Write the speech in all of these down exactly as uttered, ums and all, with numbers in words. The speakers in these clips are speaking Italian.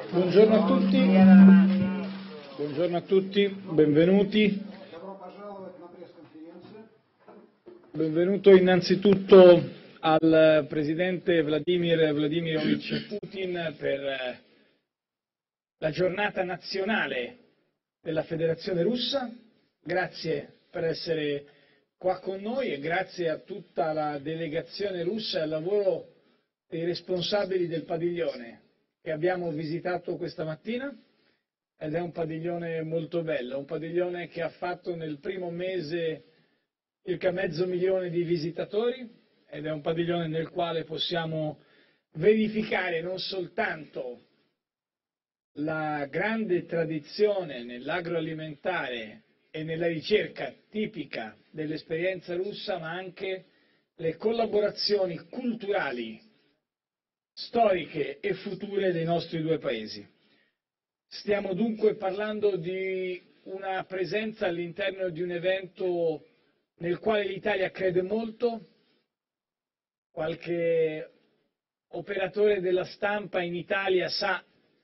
Buongiorno a tutti, buongiorno a tutti, benvenuti. Benvenuto innanzitutto al Presidente Vladimir Vladimirovich Putin per la giornata nazionale della Federazione Russa. Grazie per essere qua con noi e grazie a tutta la delegazione russa e al lavoro dei responsabili del padiglione che abbiamo visitato questa mattina, ed è un padiglione molto bello, un padiglione che ha fatto nel primo mese circa mezzo milione di visitatori ed è un padiglione nel quale possiamo verificare non soltanto la grande tradizione nell'agroalimentare e nella ricerca tipica dell'esperienza russa, ma anche le collaborazioni culturali, storiche e future dei nostri due paesi. Stiamo dunque parlando di una presenza all'interno di un evento nel quale l'Italia crede molto. Qualche operatore della stampa in Italia sa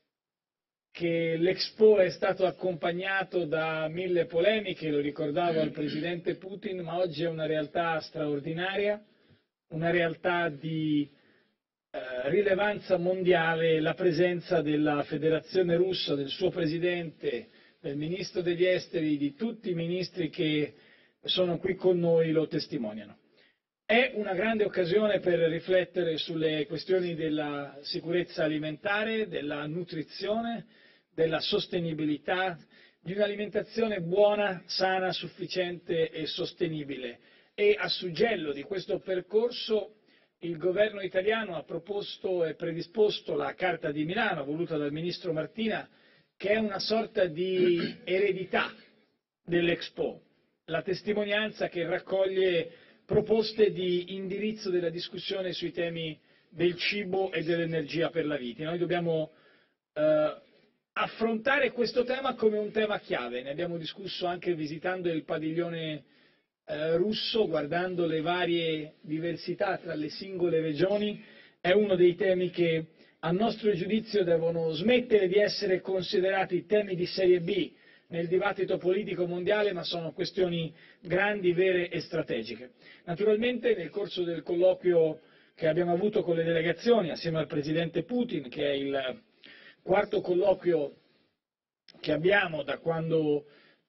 che l'Expo è stato accompagnato da mille polemiche, lo ricordavo al Presidente Putin, ma oggi è una realtà straordinaria, una realtà di eh, rilevanza mondiale, la presenza della Federazione Russa, del suo Presidente, del Ministro degli Esteri, di tutti i ministri che sono qui con noi lo testimoniano. È una grande occasione per riflettere sulle questioni della sicurezza alimentare, della nutrizione, della sostenibilità, di un'alimentazione buona, sana, sufficiente e sostenibile. E a suggello di questo percorso il governo italiano ha proposto e predisposto la Carta di Milano, voluta dal ministro Martina, che è una sorta di eredità dell'Expo, la testimonianza che raccoglie proposte di indirizzo della discussione sui temi del cibo e dell'energia per la vita. Noi dobbiamo eh, affrontare questo tema come un tema chiave, ne abbiamo discusso anche visitando il padiglione eh, russo, guardando le varie diversità tra le singole regioni. È uno dei temi che a nostro giudizio devono smettere di essere considerati temi di serie B nel dibattito politico mondiale, ma sono questioni grandi, vere e strategiche. Naturalmente nel corso del colloquio che abbiamo avuto con le delegazioni assieme al Presidente Putin, che è il quarto colloquio che abbiamo da quando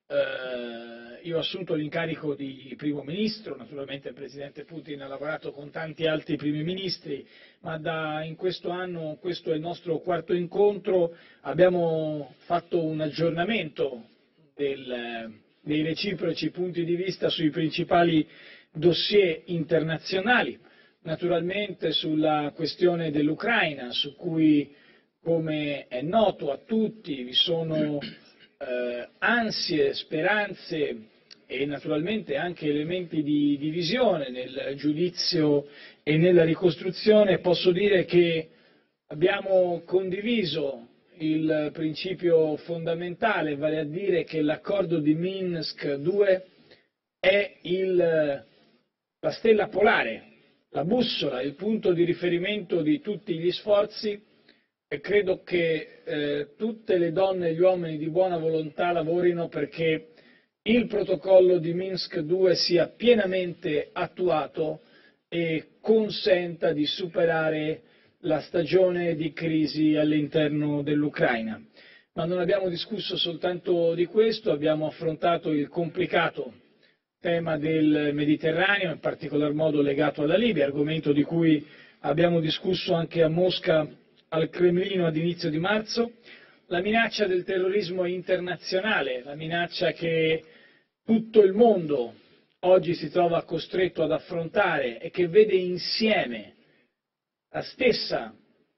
eh, io ho assunto l'incarico di primo ministro, naturalmente il Presidente Putin ha lavorato con tanti altri primi ministri, ma da, in questo anno, questo è il nostro quarto incontro, abbiamo fatto un aggiornamento del, dei reciproci punti di vista sui principali dossier internazionali, naturalmente sulla questione dell'Ucraina, su cui, come è noto a tutti, vi sono eh, ansie, speranze e naturalmente anche elementi di divisione nel giudizio e nella ricostruzione. Posso dire che abbiamo condiviso il principio fondamentale, vale a dire che l'accordo di Minsk due è il, la stella polare, la bussola, il punto di riferimento di tutti gli sforzi, e credo che eh, tutte le donne e gli uomini di buona volontà lavorino perché il protocollo di Minsk due sia pienamente attuato e consenta di superare la stagione di crisi all'interno dell'Ucraina. Ma non abbiamo discusso soltanto di questo, abbiamo affrontato il complicato tema del Mediterraneo, in particolar modo legato alla Libia, argomento di cui abbiamo discusso anche a Mosca al Cremlino ad inizio di marzo, la minaccia del terrorismo internazionale, la minaccia che tutto il mondo oggi si trova costretto ad affrontare e che vede insieme la stessa,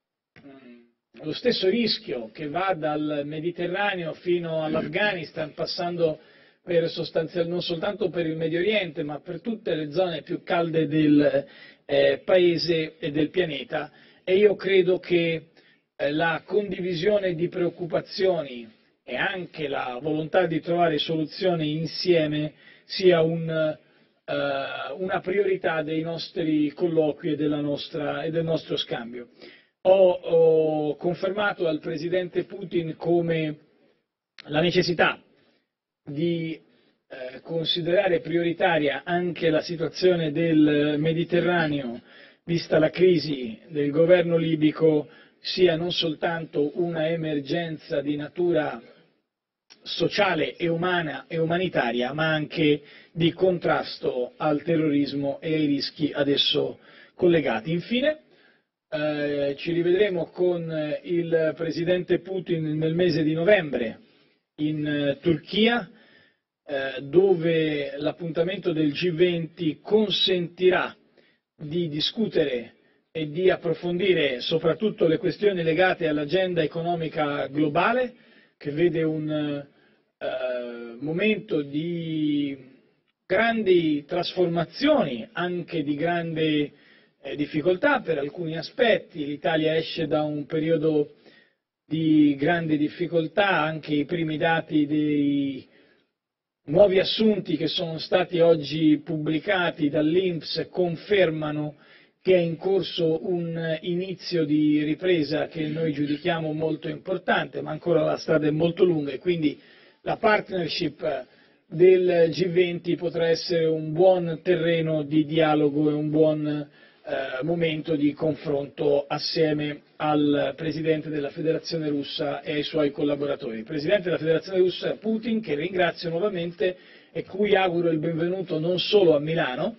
lo stesso rischio che va dal Mediterraneo fino all'Afghanistan, passando per sostanzialmente non soltanto per il Medio Oriente, ma per tutte le zone più calde del eh, paese e del pianeta. E io credo che eh, la condivisione di preoccupazioni e anche la volontà di trovare soluzioni insieme sia un, eh, una priorità dei nostri colloqui e, della nostra, e del nostro scambio. ho, ho confermato al Presidente Putin come la necessità di eh, considerare prioritaria anche la situazione del Mediterraneo, vista la crisi del governo libico, sia non soltanto una emergenza di natura sociale e umana e umanitaria, ma anche di contrasto al terrorismo e ai rischi ad esso collegati. Infine, eh, ci rivedremo con il Presidente Putin nel mese di novembre in eh, Turchia, eh, dove l'appuntamento del G venti consentirà di discutere e di approfondire soprattutto le questioni legate all'agenda economica globale, che vede un eh, momento di grandi trasformazioni, anche di grande eh, difficoltà per alcuni aspetti. L'Italia esce da un periodo di grandi difficoltà, anche i primi dati dei nuovi assunti che sono stati oggi pubblicati dall'I N P S confermano che è in corso un inizio di ripresa che noi giudichiamo molto importante, ma ancora la strada è molto lunga e quindi la partnership del G venti potrà essere un buon terreno di dialogo e un buon eh, momento di confronto assieme al Presidente della Federazione Russa e ai suoi collaboratori. Il Presidente della Federazione Russa Putin, che ringrazio nuovamente e cui auguro il benvenuto non solo a Milano,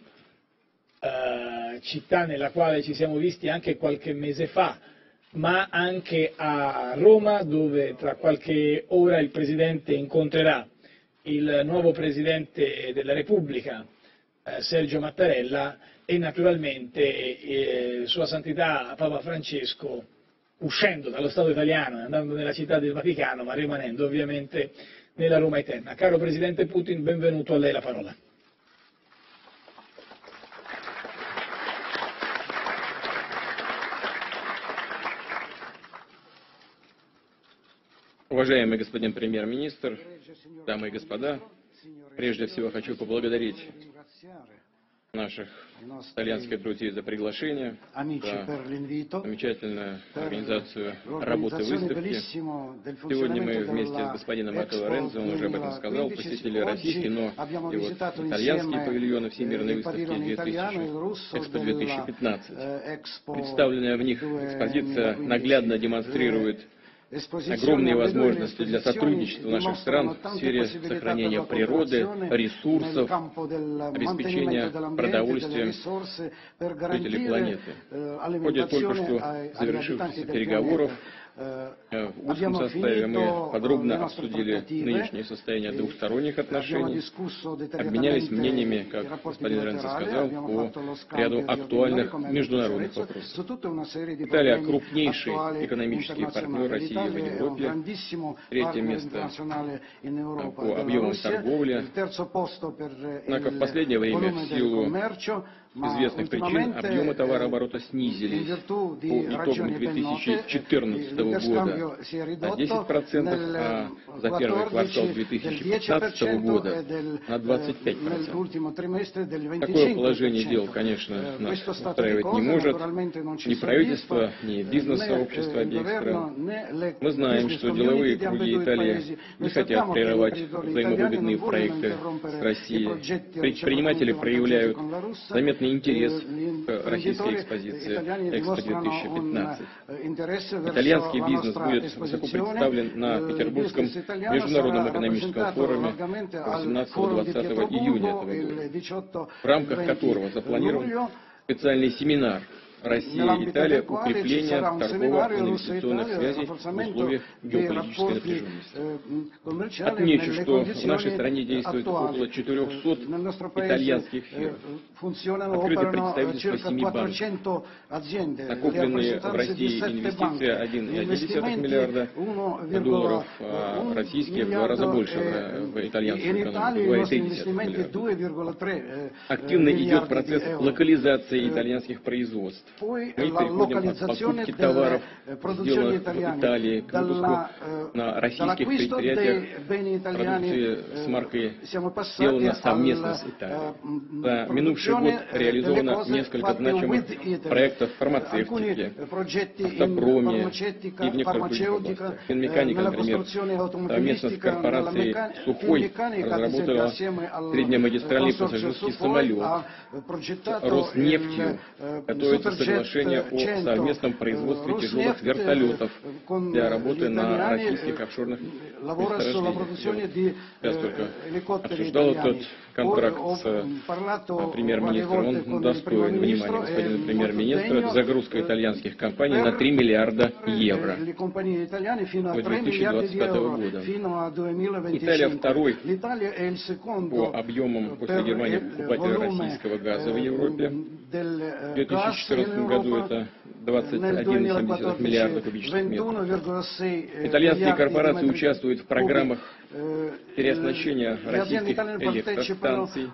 eh, città nella quale ci siamo visti anche qualche mese fa, ma anche a Roma, dove tra qualche ora il Presidente incontrerà il nuovo Presidente della Repubblica, eh, Sergio Mattarella, e naturalmente eh, Sua Santità Papa Francesco, uscendo dallo Stato italiano e andando nella città del Vaticano, ma rimanendo ovviamente nella Roma eterna. Caro Presidente Putin, benvenuto, a lei la parola. Уважаемый господин премьер-министр, дамы и господа, прежде всего хочу поблагодарить наших итальянских друзей за приглашение, за замечательную организацию работы выставки. Сегодня мы вместе с господином Матео Лоренцо, он уже об этом сказал, посетили российский, но и вот итальянские павильоны Всемирной выставки две тысячи, Экспо две тысячи пятнадцать. Представленная в них экспозиция наглядно демонстрирует огромные возможности для сотрудничества наших стран в сфере сохранения природы, ресурсов, обеспечения продовольствием жителей планеты. В ходе только что завершившихся переговоров в узком составе мы подробно обсудили нынешнее состояние двухсторонних отношений, обменялись мнениями, как господин Ренцо сказал, по ряду актуальных международных вопросов. Италия – крупнейший экономический партнер России в Европе, третье место по объемам торговли. Однако в последнее время в силу известных причин объемы товарооборота снизились по итогам две тысячи четырнадцатого года на десять процентов, а за первый квартал две тысячи пятнадцатого года на двадцать пять процентов. Такое положение дел, конечно, нас устраивать не может ни правительство, ни бизнес-сообщество обеих стран. Мы знаем, что деловые круги Италии не хотят прерывать взаимовыгодные проекты с Россией. Предприниматели проявляют заметный интерес к российской экспозиции Экспо две тысячи пятнадцать. Итальянский бизнес будет высоко представлен на Петербургском международном экономическом форуме восемнадцатого-двадцатого июня этого года, в рамках которого запланирован специальный семинар Россия и Италия, укрепление торгово-инвестиционных связей в условиях геополитической напряженности. Отмечу, что в нашей стране действует около четырехсот итальянских фирм. Открыты представительства семи банков. Накопленные в России инвестиции один целых одна десятая миллиарда долларов, а российские в два раза больше в итальянскую экономику, два целых три десятых миллиарда. Активно идет процесс локализации итальянских производств. Мы переходим от покупки товаров, сделанных в Италии, к выпуску на российских предприятиях продукции с маркой «Сделано совместно с Италией». За минувший год реализовано несколько значимых проектов фармацевтики, автопроме и в некоторых других областях. Финмеканика, например, совместно с корпорацией «Сухой» разработала среднемагистральный пассажирский самолет. Роснефтью готовится соглашение о совместном производстве тяжелых вертолетов для работы на российских офшорных месторождениях. Я только обсуждал этот контракт с премьер-министром. Он достоин внимания господина премьер-министра. Загрузка итальянских компаний на три миллиарда евро до две тысячи двадцать пятого года. Италия второй по объемам после Германии покупатель российского газа в Европе. В две тысячи четырнадцатом году это двадцать один и семь десятых миллиарда кубических метров. Итальянские корпорации участвуют в программах переоснащения российских электростанций.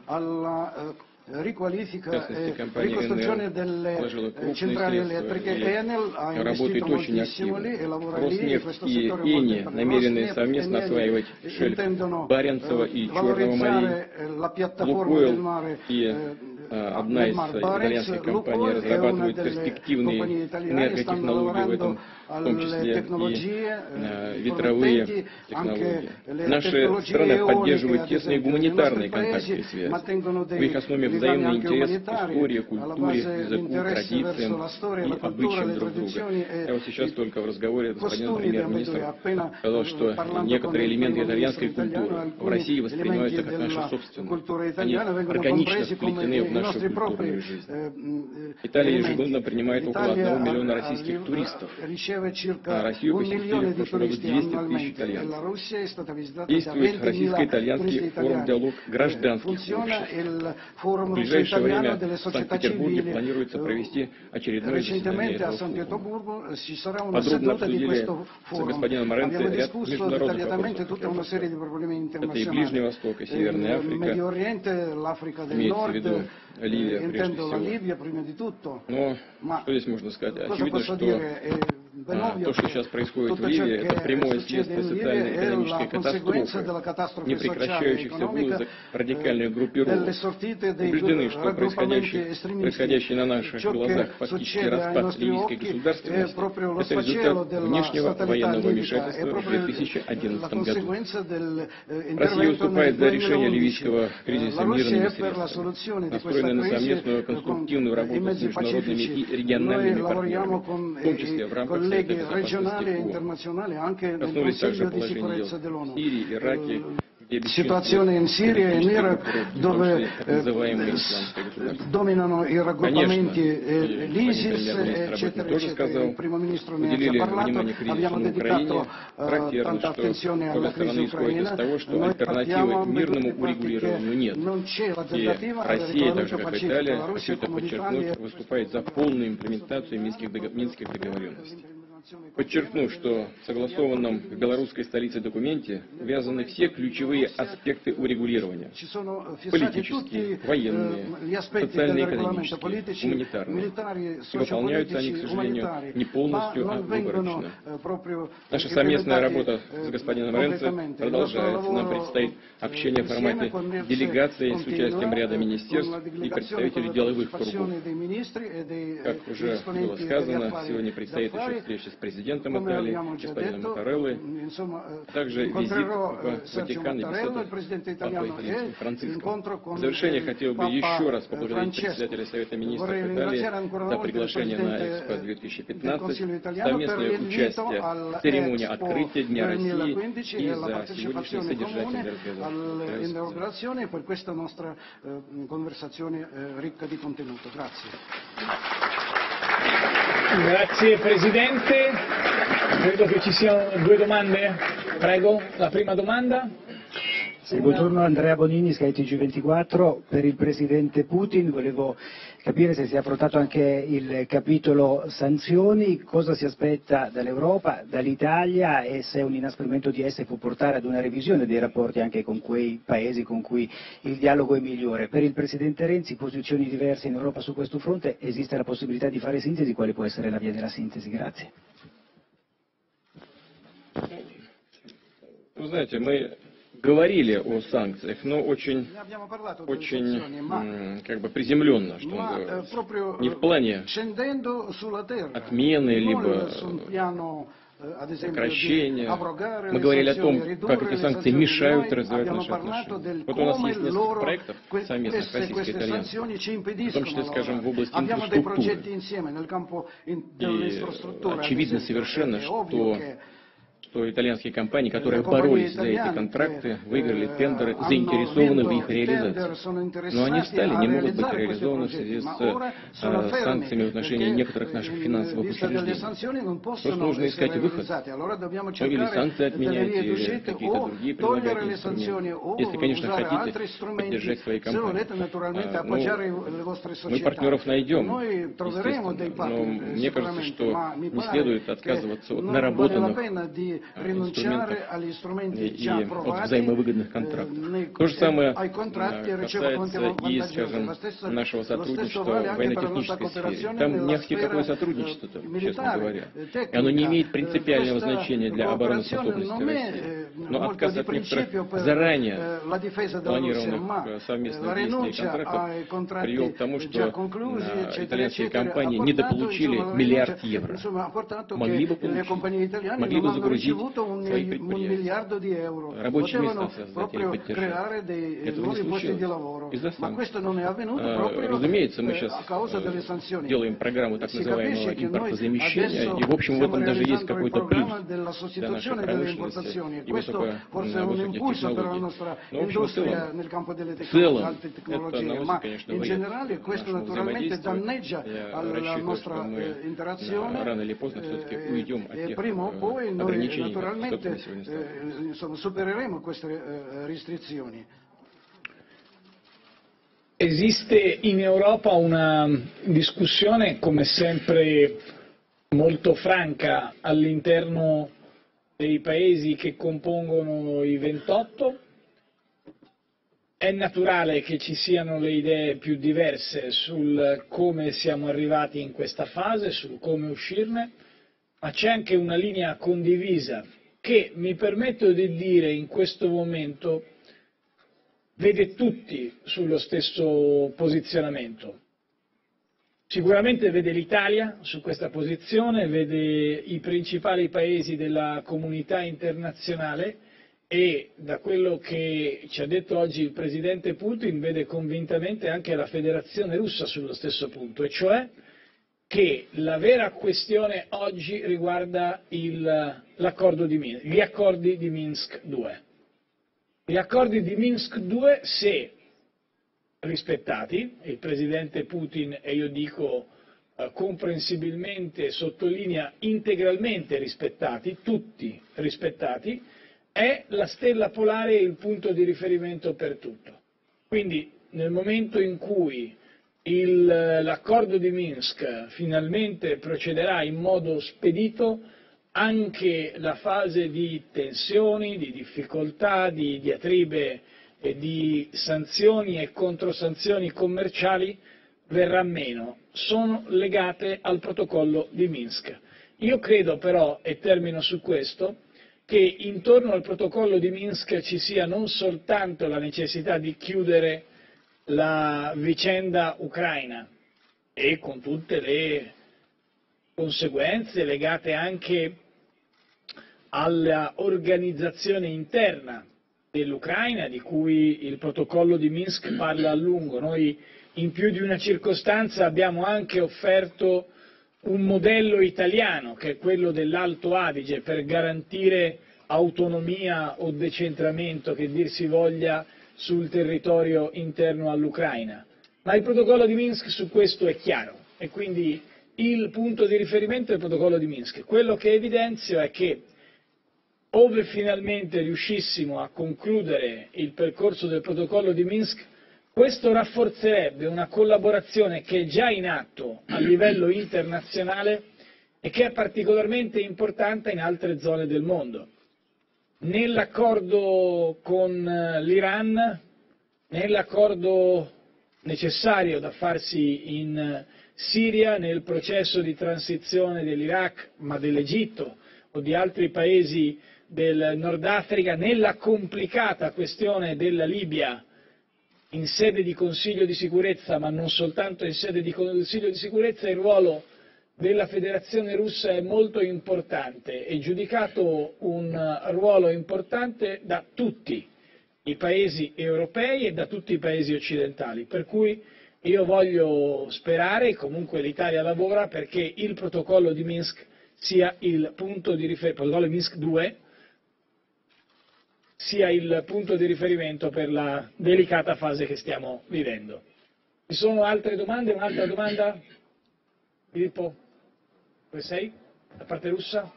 В частности, компания Enel вложила крупные средства и работает очень активно. Роснефть и Эни намерены совместно осваивать шельф Баренцева и Черного морей. Лукойл и одна из итальянских компаний разрабатывает перспективные энерготехнологии в этом, в том числе и ветровые технологии. Наши страны поддерживают тесные гуманитарные контакты и связи. В их основе взаимный интерес к истории, культуре, языку, традициям и обычаям друг друга. Я вот сейчас только в разговоре с господином премьер-министром сказал, что некоторые элементы итальянской культуры в России воспринимаются как наши собственные. Они органично вплетены в нашу культурную жизнь. Италия ежегодно принимает около одного миллиона российских туристов. А Россию посетили в прошлом году двести тысяч итальянцев. Действует российско-итальянский форум «Диалог гражданских обществ». В ближайшее время в Санкт-Петербурге планируется провести очередное заседание этого форума. Подробно обсудили с господином Моренци ряд международных вопросов. Это и Ближний Восток, и Северная Африка, имеется в виду Ливия прежде всего. Но что здесь можно сказать? Очевидно, что А, то, что сейчас происходит в Ливии, это прямое следствие социально-экономической катастрофы, непрекращающихся вылазок радикальных группировок. Убеждены, что происходящий, происходящий на наших глазах фактически распад ливийской государственности – это результат внешнего военного вмешательства в две тысячи одиннадцатом году. Россия выступает за решение ливийского кризиса мирными средствами, настроена на совместную конструктивную работу с международными и региональными партнерами, в том числе в рамках Коснулись также положения дел в Сирии, Ираке, situazione in Siria e in Iraq dove eh, dominano i raggruppamenti eh, l'ISIS, eccetera, eccetera. Il primo ministro ne ha già parlato, abbiamo dedicato eh, tanta attenzione alla crisi ucraina, noi partiamo perché non c'è alternativa alla riconosciuta pacifica. La Russia, come l'Italia, выступает за полную имплементацию Минских договоренностей. Подчеркну, что в согласованном в белорусской столице документе увязаны все ключевые аспекты урегулирования – политические, военные, социально-экономические, гуманитарные. И выполняются они, к сожалению, не полностью, а выборочно. Наша совместная работа с господином Ренци продолжается. Нам предстоит общение в формате делегации с участием ряда министерств и представителей деловых кругов. Как уже было сказано, сегодня предстоит еще встреча с президентом Италии, господином Матареллой, также визит в Ватикан и беседа с папой Римским Франциском. В завершение хотел бы еще раз поблагодарить председателя Совета министров Италии за приглашение на Экспо две тысячи пятнадцать, совместное участие в церемонии открытия Дня России и за сегодняшний содержательный разговор. Grazie Presidente, credo che ci siano due domande, prego, la prima domanda. Sì, buongiorno, Andrea Bonini, Sky T G ventiquattro. Per il presidente Putin volevo capire se si è affrontato anche il capitolo sanzioni, cosa si aspetta dall'Europa, dall'Italia e se un inasprimento di esse può portare ad una revisione dei rapporti anche con quei paesi con cui il dialogo è migliore. Per il presidente Renzi posizioni diverse in Europa su questo fronte, esiste la possibilità di fare sintesi, quale può essere la via della sintesi? Grazie. Вы знаете, мы говорили о санкциях, но очень, очень как бы приземленно, что называется. Не в плане отмены, либо сокращения. Мы говорили о том, как эти санкции мешают развивать наши отношения. Вот у нас есть несколько проектов совместных российско-итальянских, в том числе, скажем, в области инфраструктуры. И очевидно совершенно, что что итальянские компании, которые боролись за эти контракты, выиграли тендеры, заинтересованы в их реализации. Но они стали, не могут быть реализованы в связи с э, санкциями в отношении некоторых наших финансовых учреждений. Просто нужно искать выход. Ну, или санкции отменять, или какие-то другие предлагать инструменты. Если, конечно, хотите поддержать свои компании. А, ну, мы партнеров найдем, естественно, но мне кажется, что не следует отказываться от наработанных инструментов и от взаимовыгодных контрактов. То же самое касается и, скажем, нашего сотрудничества в военно-технической сфере. Там не ахти какое сотрудничество, честно говоря. И оно не имеет принципиального значения для обороноспособности России. Но отказ от некоторых заранее планированных совместных действий и контрактов привел к тому, что итальянские компании недополучили миллиард евро. Могли бы получить, могли бы загрузить свои предприятия, рабочие места создать или поддержать. Этого не случилось из-за санкций. Разумеется, мы сейчас делаем программу так называемого импортозамещения, и в общем в этом даже есть какой-то плюс для нашей промышленности и высоко, высоких технологий. Но в общем в целом, в целом это наносит, конечно, вред нашему взаимодействию. Я рассчитываю, что мы рано или поздно все-таки уйдем от тех ограничений, naturalmente eh, insomma, supereremo queste eh, restrizioni. Esiste in Europa una discussione, come sempre, molto franca all'interno dei paesi che compongono i ventotto. È naturale che ci siano le idee più diverse sul come siamo arrivati in questa fase, sul come uscirne, ma c'è anche una linea condivisa che, mi permetto di dire in questo momento, vede tutti sullo stesso posizionamento. Sicuramente vede l'Italia su questa posizione, vede i principali paesi della comunità internazionale e, da quello che ci ha detto oggi il presidente Putin, vede convintamente anche la Federazione Russa sullo stesso punto, e cioè che la vera questione oggi riguarda il, l'accordo di Minsk, gli accordi di Minsk due. Gli accordi di Minsk due, se rispettati, il presidente Putin, e io dico eh, comprensibilmente, sottolinea integralmente rispettati, tutti rispettati, è la stella polare e il punto di riferimento per tutto. Quindi nel momento in cui il, l'accordo di Minsk finalmente procederà in modo spedito, anche la fase di tensioni, di difficoltà, di diatribe e di sanzioni e controsanzioni commerciali verrà meno, sono legate al protocollo di Minsk. Io credo però, e termino su questo, che intorno al protocollo di Minsk ci sia non soltanto la necessità di chiudere la vicenda ucraina e con tutte le conseguenze legate anche all'organizzazione interna dell'Ucraina, di cui il protocollo di Minsk parla a lungo. Noi in più di una circostanza abbiamo anche offerto un modello italiano, che è quello dell'Alto Adige, per garantire autonomia o decentramento, che dir si voglia, sul territorio interno all'Ucraina. Ma il protocollo di Minsk su questo è chiaro, e quindi il punto di riferimento è il protocollo di Minsk. Quello che evidenzio è che ove finalmente riuscissimo a concludere il percorso del protocollo di Minsk, questo rafforzerebbe una collaborazione che è già in atto a livello internazionale e che è particolarmente importante in altre zone del mondo. Nell'accordo con l'Iran, nell'accordo necessario da farsi in Siria, nel processo di transizione dell'Iraq, ma dell'Egitto o di altri paesi del Nord Africa, nella complicata questione della Libia in sede di Consiglio di sicurezza, ma non soltanto in sede di Consiglio di sicurezza, il ruolo della Federazione Russa è molto importante, è giudicato un ruolo importante da tutti i paesi europei e da tutti i paesi occidentali, per cui io voglio sperare, e comunque l'Italia lavora, perché il protocollo di Minsk sia il punto di riferimento, il protocollo di Minsk due, sia il punto di riferimento per la delicata fase che stiamo vivendo. Ci sono altre domande? Un'altra domanda? Filippo? Dove sei? Da parte russa?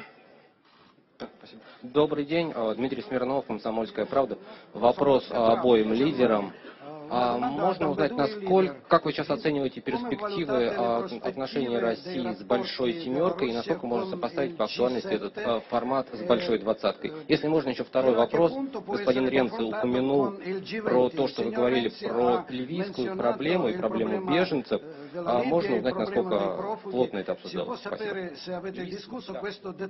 Добрый день, Дмитрий Смирнов, «Комсомольская правда». Вопрос обоим лидерам. Можно узнать, насколько, как вы сейчас оцениваете перспективы отношений России с Большой Семеркой и насколько можно сопоставить по актуальности этот формат с Большой Двадцаткой? Если можно, еще второй вопрос. Господин Ренци упомянул про то, что вы говорили про ливийскую проблему и проблему беженцев. Можно узнать, насколько плотно это обсуждалось? Спасибо.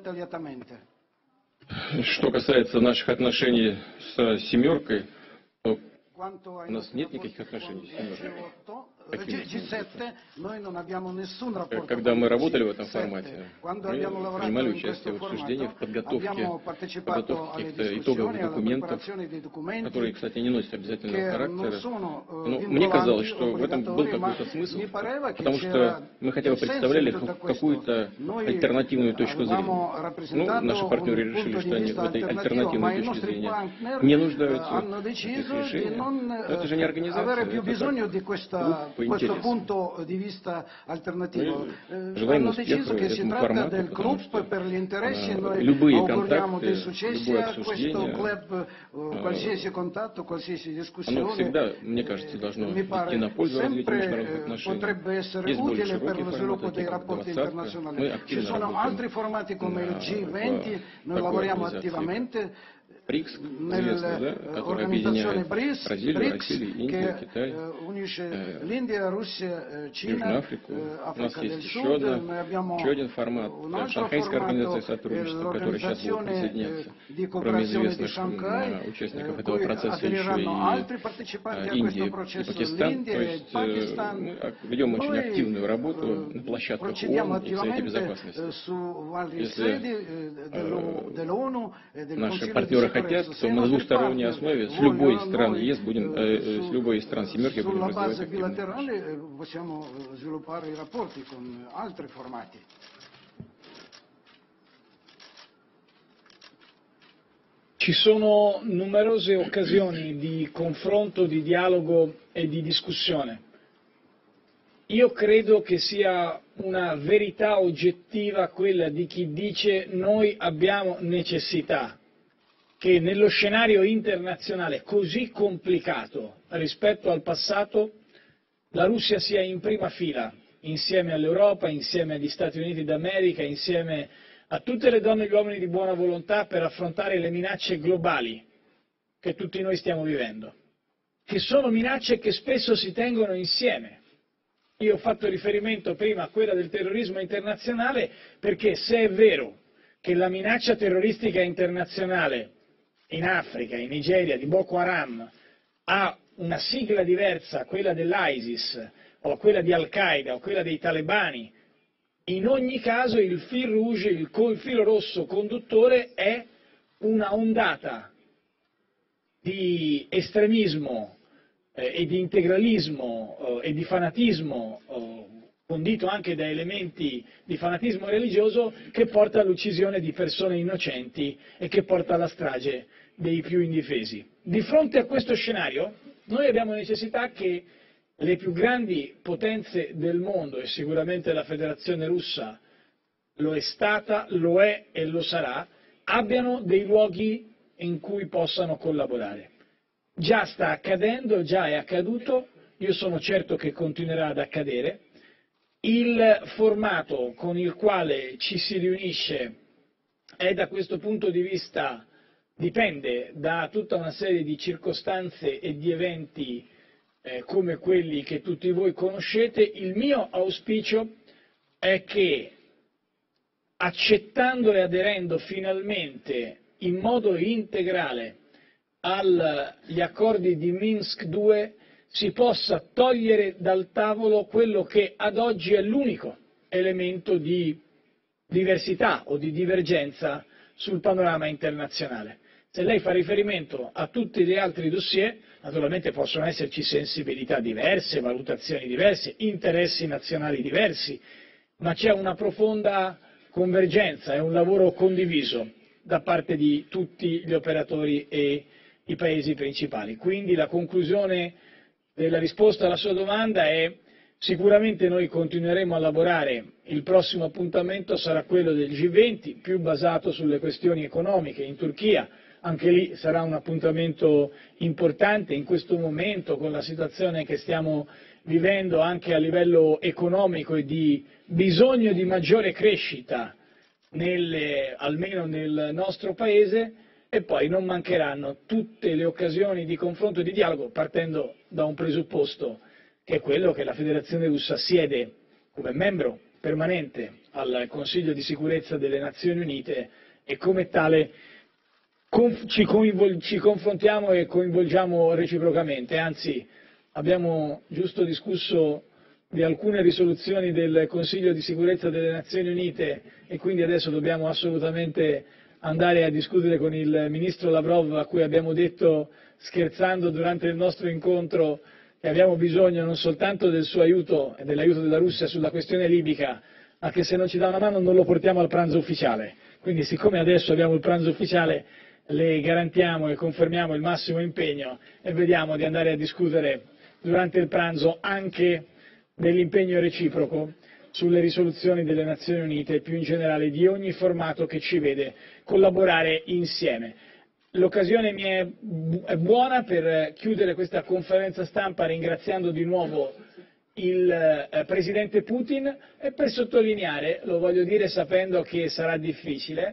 Что касается наших отношений с «семеркой», то у нас нет никаких отношений с «семеркой». Когда мы работали в этом формате, мы принимали участие в обсуждениях, в подготовке, подготовке каких-то итоговых документов, которые, кстати, не носят обязательного характера. Но мне казалось, что в этом был какой-то смысл, потому что мы хотя бы представляли какую-то альтернативную точку зрения. Ну, наши партнеры решили, что они в этой альтернативной точке зрения не нуждаются в этих решениях. Это же не организация, это клуб по интересам. punto di vista alternativo. Hanno deciso che si tratta del gruppo per gli interessi, noi auguriamo di successo a questo club, qualsiasi contatto, qualsiasi discussione, mi pare sempre potrebbe essere utile per lo sviluppo dei rapporti internazionali. Ci sono altri formati come il G venti, noi lavoriamo attivamente БРИКС, известно, да, который объединяет Бразилию, Россию, Индию, Китай, э, Южную Африку. У нас есть еще, одна, еще один формат, Шанхайская организация сотрудничества, которая сейчас будет присоединяться. Кроме известных участников этого процесса еще и Индия и Пакистан. То есть мы ведем очень активную работу на площадках ООН и Совета Безопасности. Если наши партнеры хотят, то мы на двусторонней основе с любой из стран ЕС будем, э, с любой из стран «семерки» будем развивать активно. Ci sono numerose occasioni di confronto, di dialogo e di discussione. Io credo che sia una verità oggettiva quella di chi dice noi abbiamo necessità che nello scenario internazionale così complicato rispetto al passato la Russia sia in prima fila insieme all'Europa, insieme agli Stati Uniti d'America, insieme a tutte le donne e gli uomini di buona volontà per affrontare le minacce globali che tutti noi stiamo vivendo, che sono minacce che spesso si tengono insieme. Io ho fatto riferimento prima a quella del terrorismo internazionale perché se è vero che la minaccia terroristica internazionale in Africa, in Nigeria, di Boko Haram, ha una sigla diversa a quella dell'ISIS o a quella di Al-Qaeda o quella dei talebani, in ogni caso il fil rouge, il, il filo rosso conduttore è una ondata di estremismo eh, e di integralismo eh, e di fanatismo eh, condito anche da elementi di fanatismo religioso che porta all'uccisione di persone innocenti e che porta alla strage dei più indifesi. Di fronte a questo scenario noi abbiamo necessità che le più grandi potenze del mondo, e sicuramente la Federazione Russa lo è stata, lo è e lo sarà, abbiano dei luoghi in cui possano collaborare. Già sta accadendo, già è accaduto, io sono certo che continuerà ad accadere. Il formato con il quale ci si riunisce è da questo punto di vista, dipende da tutta una serie di circostanze e di eventi eh, come quelli che tutti voi conoscete. Il mio auspicio è che, accettando e aderendo finalmente in modo integrale agli accordi di Minsk due, si possa togliere dal tavolo quello che ad oggi è l'unico elemento di diversità o di divergenza sul panorama internazionale. Se lei fa riferimento a tutti gli altri dossier, naturalmente possono esserci sensibilità diverse, valutazioni diverse, interessi nazionali diversi, ma c'è una profonda convergenza, è un lavoro condiviso da parte di tutti gli operatori e i paesi principali. Quindi la conclusione della risposta alla sua domanda è: sicuramente noi continueremo a lavorare, il prossimo appuntamento sarà quello del G venti, più basato sulle questioni economiche in Turchia, anche lì sarà un appuntamento importante in questo momento con la situazione che stiamo vivendo anche a livello economico e di bisogno di maggiore crescita nelle, almeno nel nostro Paese, e poi non mancheranno tutte le occasioni di confronto e di dialogo, partendo da un presupposto che è quello che la Federazione Russa siede come membro permanente al Consiglio di sicurezza delle Nazioni Unite e come tale ci, ci confrontiamo e coinvolgiamo reciprocamente. Anzi, abbiamo giusto discusso di alcune risoluzioni del Consiglio di sicurezza delle Nazioni Unite e quindi adesso dobbiamo assolutamente andare a discutere con il ministro Lavrov, a cui abbiamo detto, scherzando durante il nostro incontro, che abbiamo bisogno non soltanto del suo aiuto e dell'aiuto della Russia sulla questione libica, ma che se non ci dà una mano non lo portiamo al pranzo ufficiale. Quindi, siccome adesso abbiamo il pranzo ufficiale, le garantiamo e confermiamo il massimo impegno e vediamo di andare a discutere durante il pranzo anche dell'impegno reciproco sulle risoluzioni delle Nazioni Unite e più in generale di ogni formato che ci vede collaborare insieme. L'occasione mi è, è buona per chiudere questa conferenza stampa ringraziando di nuovo il eh, Presidente Putin e per sottolineare, lo voglio dire sapendo che sarà difficile,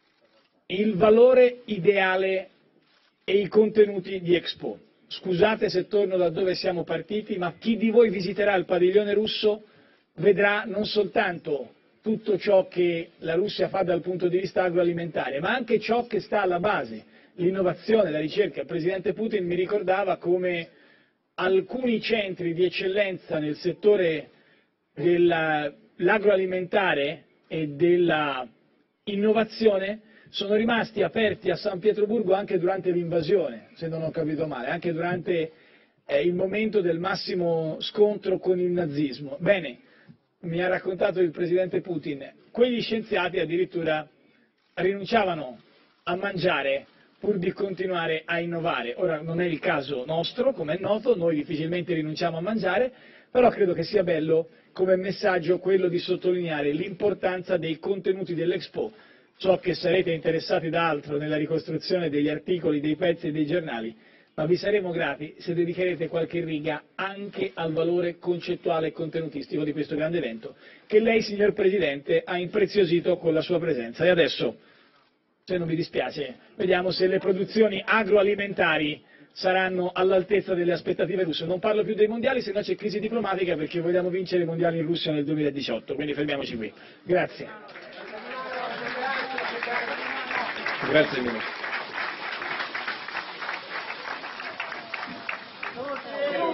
il valore ideale e i contenuti di Expo. Scusate se torno da dove siamo partiti, ma chi di voi visiterà il padiglione russo vedrà non soltanto tutto ciò che la Russia fa dal punto di vista agroalimentare, ma anche ciò che sta alla base, l'innovazione, la ricerca. Il Presidente Putin mi ricordava come alcuni centri di eccellenza nel settore dell'agroalimentare e della innovazione sono rimasti aperti a San Pietroburgo anche durante l'invasione, se non ho capito male, anche durante eh, il momento del massimo scontro con il nazismo. Bene, mi ha raccontato il Presidente Putin, quegli scienziati addirittura rinunciavano a mangiare pur di continuare a innovare. Ora non è il caso nostro, come è noto, noi difficilmente rinunciamo a mangiare, però credo che sia bello come messaggio quello di sottolineare l'importanza dei contenuti dell'Expo. So che sarete interessati da altro nella ricostruzione degli articoli, dei pezzi e dei giornali, ma vi saremo grati se dedicherete qualche riga anche al valore concettuale e contenutistico di questo grande evento che lei, signor Presidente, ha impreziosito con la sua presenza. E adesso, se non vi dispiace, vediamo se le produzioni agroalimentari saranno all'altezza delle aspettative russe. Non parlo più dei mondiali, se no c'è crisi diplomatica, perché vogliamo vincere i mondiali in Russia nel duemiladiciotto, quindi fermiamoci qui. Grazie. Grazie Ministro.